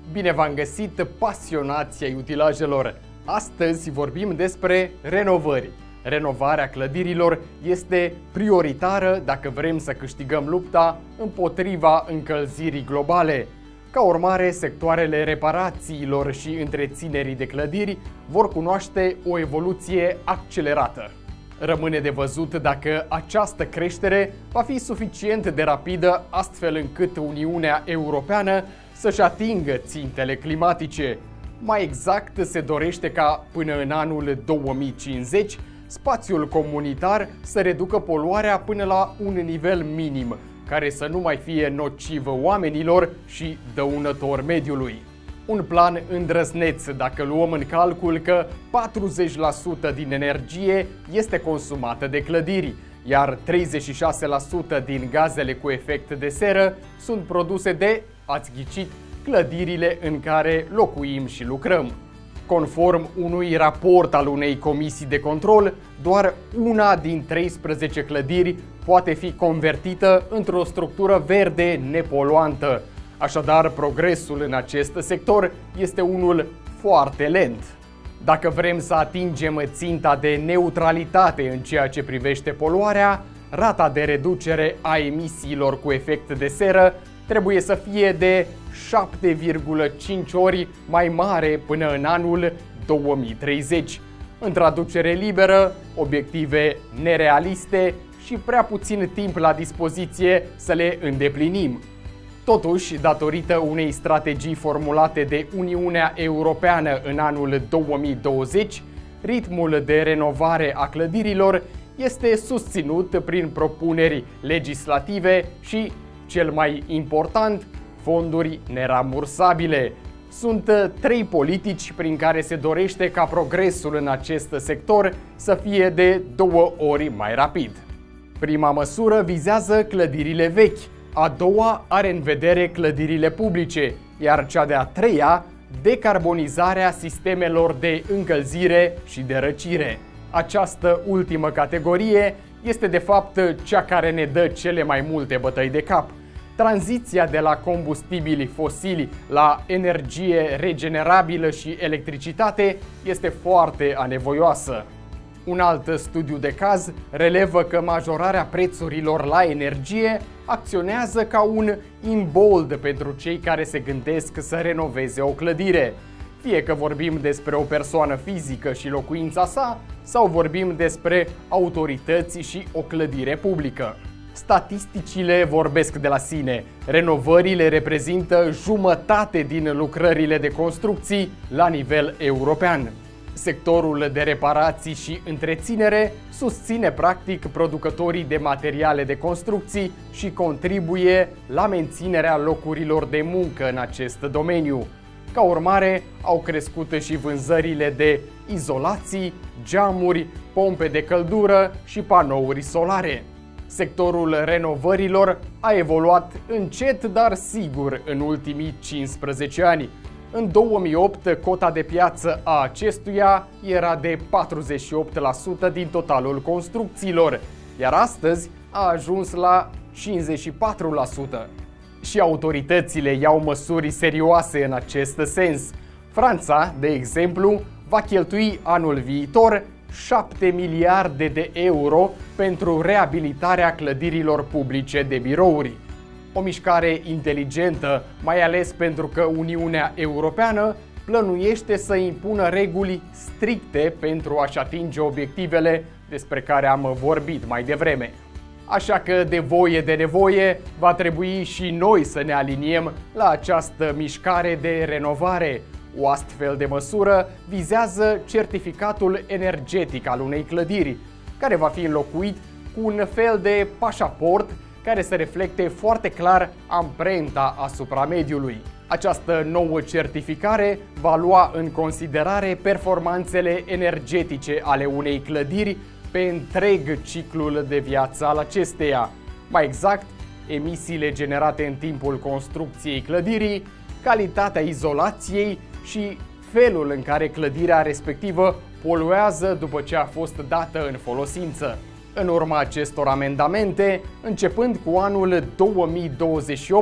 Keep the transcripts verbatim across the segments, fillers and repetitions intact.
Bine v-am găsit, pasionații ai utilajelor! Astăzi vorbim despre renovări. Renovarea clădirilor este prioritară dacă vrem să câștigăm lupta împotriva încălzirii globale. Ca urmare, sectoarele reparațiilor și întreținerii de clădiri vor cunoaște o evoluție accelerată. Rămâne de văzut dacă această creștere va fi suficient de rapidă astfel încât Uniunea Europeană să-și atingă țintele climatice. Mai exact, se dorește ca până în anul două mii cincizeci spațiul comunitar să reducă poluarea până la un nivel minim, care să nu mai fie nociv oamenilor și dăunător mediului. Un plan îndrăzneț dacă luăm în calcul că patruzeci la sută din energie este consumată de clădiri, iar treizeci și șase la sută din gazele cu efect de seră sunt produse de, ați ghicit, clădirile în care locuim și lucrăm. Conform unui raport al unei comisii de control, doar una din treisprezece clădiri poate fi convertită într-o structură verde nepoluantă. Așadar, progresul în acest sector este unul foarte lent. Dacă vrem să atingem ținta de neutralitate în ceea ce privește poluarea, rata de reducere a emisiilor cu efect de seră trebuie să fie de șapte virgulă cinci ori mai mare până în anul două mii treizeci. În traducere liberă, obiective nerealiste și prea puțin timp la dispoziție să le îndeplinim. Totuși, datorită unei strategii formulate de Uniunea Europeană în anul două mii douăzeci, ritmul de renovare a clădirilor este susținut prin propuneri legislative și, cel mai important, fonduri nerambursabile. Sunt trei politici prin care se dorește ca progresul în acest sector să fie de două ori mai rapid. Prima măsură vizează clădirile vechi, a doua are în vedere clădirile publice, iar cea de-a treia, decarbonizarea sistemelor de încălzire și de răcire. Această ultimă categorie este de fapt cea care ne dă cele mai multe bătăi de cap. Tranziția de la combustibili fosili la energie regenerabilă și electricitate este foarte anevoioasă. Un alt studiu de caz relevă că majorarea prețurilor la energie acționează ca un imbold pentru cei care se gândesc să renoveze o clădire. Fie că vorbim despre o persoană fizică și locuința sa, sau vorbim despre autorități și o clădire publică. Statisticile vorbesc de la sine. Renovările reprezintă jumătate din lucrările de construcții la nivel european. Sectorul de reparații și întreținere susține practic producătorii de materiale de construcții și contribuie la menținerea locurilor de muncă în acest domeniu. Ca urmare, au crescut și vânzările de izolații, geamuri, pompe de căldură și panouri solare. Sectorul renovărilor a evoluat încet, dar sigur în ultimii cincisprezece ani. În două mii opt, cota de piață a acestuia era de patruzeci și opt la sută din totalul construcțiilor, iar astăzi a ajuns la cincizeci și patru la sută. Și autoritățile iau măsuri serioase în acest sens. Franța, de exemplu, va cheltui anul viitor șapte miliarde de euro pentru reabilitarea clădirilor publice de birouri. O mișcare inteligentă, mai ales pentru că Uniunea Europeană plănuiește să impună reguli stricte pentru a-și atinge obiectivele despre care am vorbit mai devreme. Așa că, de voie de nevoie, va trebui și noi să ne aliniem la această mișcare de renovare. O astfel de măsură vizează certificatul energetic al unei clădiri, care va fi înlocuit cu un fel de pașaport care să reflecte foarte clar amprenta asupra mediului. Această nouă certificare va lua în considerare performanțele energetice ale unei clădiri pe întreg ciclul de viață al acesteia. Mai exact, emisiile generate în timpul construcției clădirii, calitatea izolației și felul în care clădirea respectivă poluează după ce a fost dată în folosință. În urma acestor amendamente, începând cu anul două mii douăzeci și opt,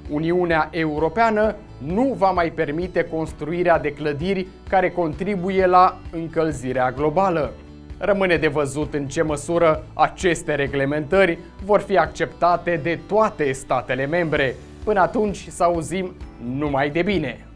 Uniunea Europeană nu va mai permite construirea de clădiri care contribuie la încălzirea globală. Rămâne de văzut în ce măsură aceste reglementări vor fi acceptate de toate statele membre. Până atunci, să auzim numai de bine!